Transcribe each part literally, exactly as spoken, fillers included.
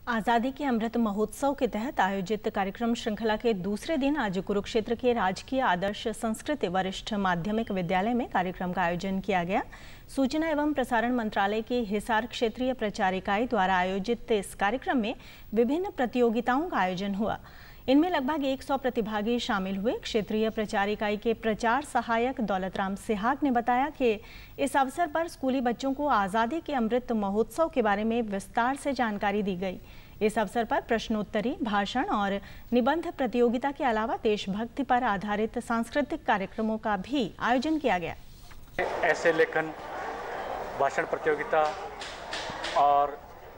आज़ादी के अमृत महोत्सव के तहत आयोजित कार्यक्रम श्रृंखला के दूसरे दिन आज कुरुक्षेत्र के राजकीय आदर्श संस्कृत वरिष्ठ माध्यमिक विद्यालय में कार्यक्रम का आयोजन किया गया। सूचना एवं प्रसारण मंत्रालय की हिसार क्षेत्रीय प्रचार इकाई द्वारा आयोजित इस कार्यक्रम में विभिन्न प्रतियोगिताओं का आयोजन हुआ। इनमें लगभग सौ प्रतिभागी शामिल हुए। क्षेत्रीय प्रचार इकाई के प्रचार सहायक दौलतराम सिहाग ने बताया कि इस अवसर पर स्कूली बच्चों को आज़ादी के अमृत महोत्सव के बारे में विस्तार से जानकारी दी गई। इस अवसर पर प्रश्नोत्तरी, भाषण और निबंध प्रतियोगिता के अलावा देशभक्ति पर आधारित सांस्कृतिक कार्यक्रमों का भी आयोजन किया गया। ऐसे लेखन, भाषण प्रतियोगिता और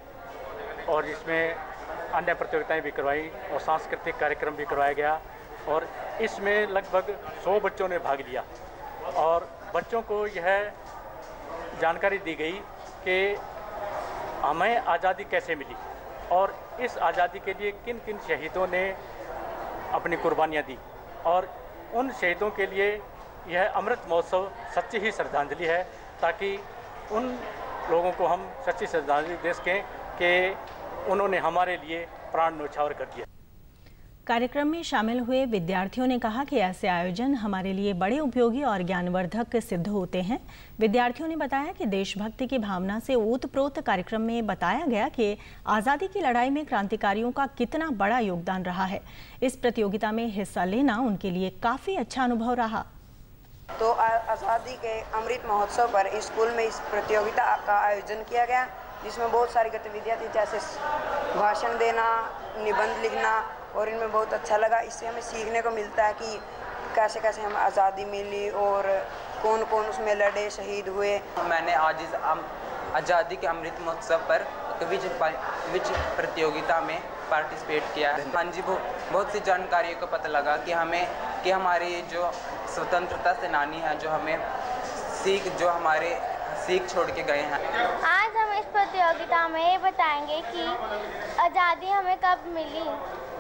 और इसमें अन्य प्रतियोगिताएं भी करवाई और सांस्कृतिक कार्यक्रम भी करवाया गया और इसमें लगभग सौ बच्चों ने भाग लिया और बच्चों को यह जानकारी दी गई कि हमें आज़ादी कैसे मिली और इस आज़ादी के लिए किन किन शहीदों ने अपनी कुर्बानियाँ दी और उन शहीदों के लिए यह अमृत महोत्सव सच्ची ही श्रद्धांजलि है, ताकि उन लोगों को हम सच्ची श्रद्धांजलि दे सकें कि उन्होंने हमारे लिए प्राण न्यौछावर कर दिया। कार्यक्रम में शामिल हुए विद्यार्थियों ने कहा कि ऐसे आयोजन हमारे लिए बड़े उपयोगी और ज्ञानवर्धक सिद्ध होते हैं। विद्यार्थियों ने बताया कि देशभक्ति की भावना से ओतप्रोत कार्यक्रम में बताया गया कि आज़ादी की लड़ाई में क्रांतिकारियों का कितना बड़ा योगदान रहा है। इस प्रतियोगिता में हिस्सा लेना उनके लिए काफ़ी अच्छा अनुभव रहा। तो आज़ादी के अमृत महोत्सव पर स्कूल में इस प्रतियोगिता का आयोजन किया गया, जिसमें बहुत सारी गतिविधियाँ थी, जैसे भाषण देना, निबंध लिखना, और इनमें बहुत अच्छा लगा। इससे हमें सीखने को मिलता है कि कैसे कैसे हमें आज़ादी मिली और कौन कौन उसमें लड़े, शहीद हुए। मैंने आज इस आज़ादी के अमृत महोत्सव पर क्विज क्विज प्रतियोगिता में पार्टिसिपेट किया। हाँ जी, बहुत सी जानकारियों को पता लगा कि हमें कि हमारे जो स्वतंत्रता सेनानी हैं, जो हमें सीख जो हमारे सीख छोड़ के गए हैं। आज हम इस प्रतियोगिता में ये बताएंगे कि आज़ादी हमें कब मिली।